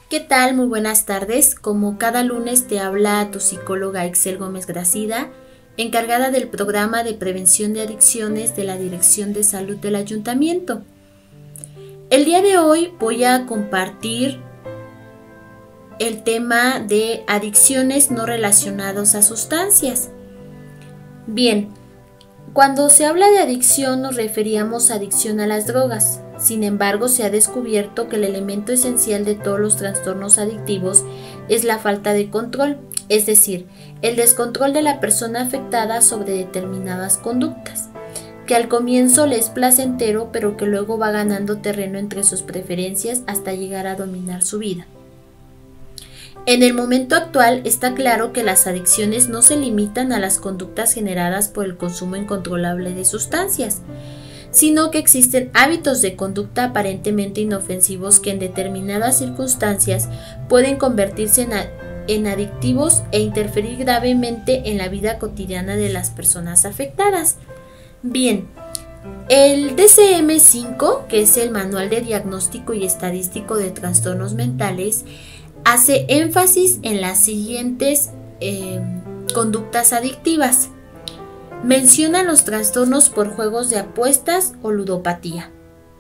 ¿Qué tal? Muy buenas tardes. Como cada lunes te habla tu psicóloga Excel Gómez Gracida, encargada del programa de prevención de adicciones de la Dirección de Salud del Ayuntamiento. El día de hoy voy a compartir el tema de adicciones no relacionadas a sustancias. Bien, cuando se habla de adicción nos referíamos a adicción a las drogas. Sin embargo, se ha descubierto que el elemento esencial de todos los trastornos adictivos es la falta de control, es decir, el descontrol de la persona afectada sobre determinadas conductas, que al comienzo le es placentero, pero que luego va ganando terreno entre sus preferencias hasta llegar a dominar su vida. En el momento actual está claro que las adicciones no se limitan a las conductas generadas por el consumo incontrolable de sustancias, sino que existen hábitos de conducta aparentemente inofensivos que en determinadas circunstancias pueden convertirse en adictivos e interferir gravemente en la vida cotidiana de las personas afectadas. Bien, el DSM-5, que es el Manual de Diagnóstico y Estadístico de Trastornos Mentales, hace énfasis en las siguientes conductas adictivas. Menciona los trastornos por juegos de apuestas o ludopatía.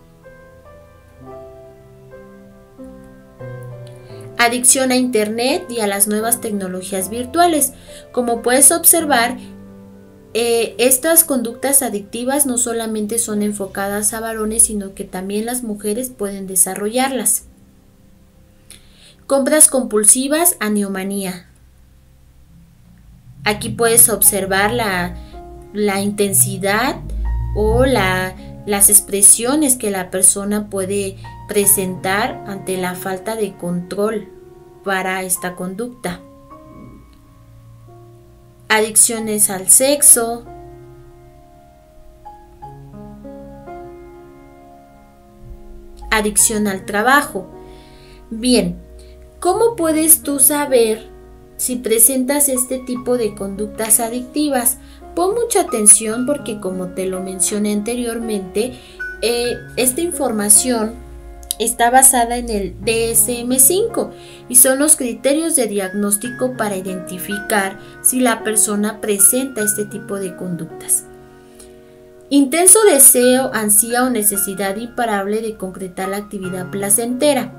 Adicción a Internet y a las nuevas tecnologías virtuales. Como puedes observar, estas conductas adictivas no solamente son enfocadas a varones, sino que también las mujeres pueden desarrollarlas. Compras compulsivas, aniomanía. Aquí puedes observar la intensidad o las expresiones que la persona puede presentar ante la falta de control para esta conducta. Adicciones al sexo, adicción al trabajo. Bien, ¿cómo puedes tú saber si presentas este tipo de conductas adictivas? Pon mucha atención porque, como te lo mencioné anteriormente, esta información está basada en el DSM-5 y son los criterios de diagnóstico para identificar si la persona presenta este tipo de conductas. Intenso deseo, ansia o necesidad imparable de concretar la actividad placentera.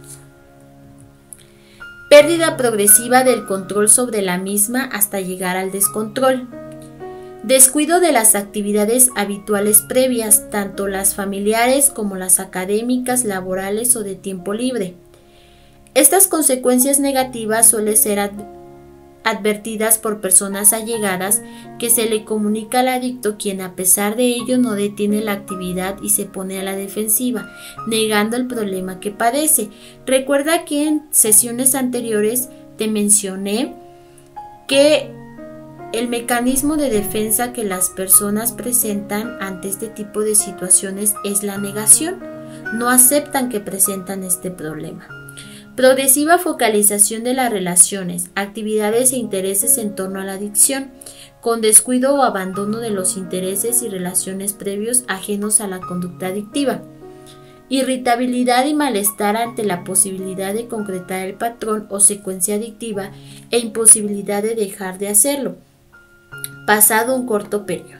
Pérdida progresiva del control sobre la misma hasta llegar al descontrol. Descuido de las actividades habituales previas, tanto las familiares como las académicas, laborales o de tiempo libre. Estas consecuencias negativas suelen ser advertidas por personas allegadas que se le comunica al adicto, quien a pesar de ello no detiene la actividad y se pone a la defensiva, negando el problema que padece. Recuerda que en sesiones anteriores te mencioné que el mecanismo de defensa que las personas presentan ante este tipo de situaciones es la negación. No aceptan que presentan este problema. Progresiva focalización de las relaciones, actividades e intereses en torno a la adicción, con descuido o abandono de los intereses y relaciones previos ajenos a la conducta adictiva. Irritabilidad y malestar ante la posibilidad de concretar el patrón o secuencia adictiva e imposibilidad de dejar de hacerlo, pasado un corto periodo.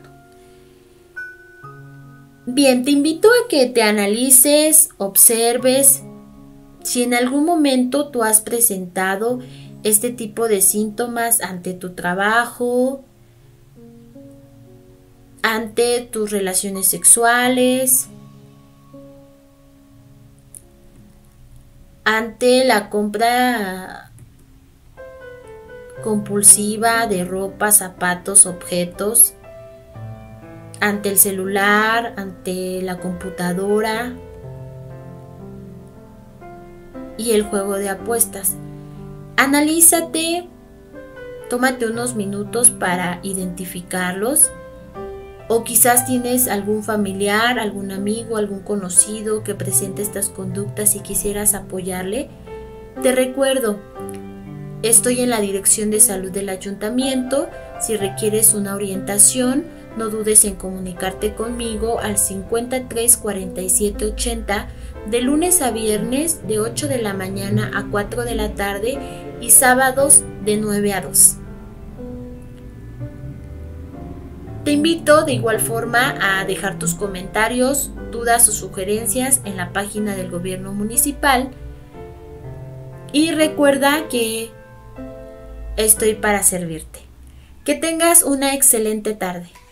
Bien, te invito a que te analices, observes si en algún momento tú has presentado este tipo de síntomas ante tu trabajo, ante tus relaciones sexuales, ante la compra compulsiva de ropa, zapatos, objetos, ante el celular, ante la computadora y el juego de apuestas. Analízate, tómate unos minutos para identificarlos, o quizás tienes algún familiar, algún amigo, algún conocido que presente estas conductas y quisieras apoyarle. Te recuerdo, estoy en la Dirección de Salud del Ayuntamiento. Si requieres una orientación, No dudes en comunicarte conmigo al 53 47 80 de lunes a viernes de 8 de la mañana a 4 de la tarde y sábados de 9 a 2. Te invito de igual forma a dejar tus comentarios, dudas o sugerencias en la página del gobierno municipal y recuerda que estoy para servirte. Que tengas una excelente tarde.